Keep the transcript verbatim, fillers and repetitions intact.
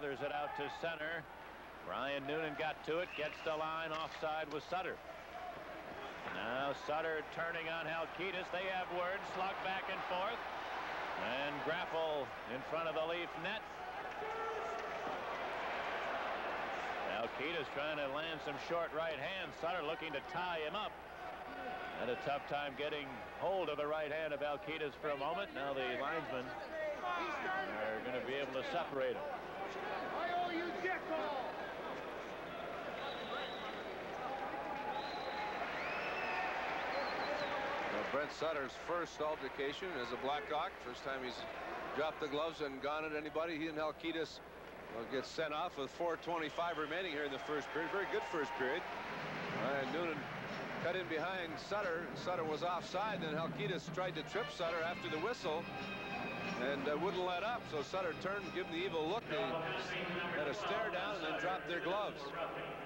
feathers it out to center. Ryan Noonan got to it, gets the line, offside with Sutter. Now Sutter turning on Halkitis. They have words, slug back and forth, and grapple in front of the Leaf net. Halkitis trying to land some short right hand. Sutter looking to tie him up. Had a tough time getting hold of the right hand of Halkitis for a moment. Now the linesmen are going to be able to separate him. Well, Brent Sutter's first altercation as a Blackhawk. First time he's dropped the gloves and gone at anybody. He and Halkitis will get sent off with four twenty-five remaining here in the first period. Very good first period. Ryan Noonan cut in behind Sutter. Sutter was offside. Then Halkitis tried to trip Sutter after the whistle and uh, wouldn't let up. So Sutter turned, give him the evil look. They had a stare down and then dropped their gloves.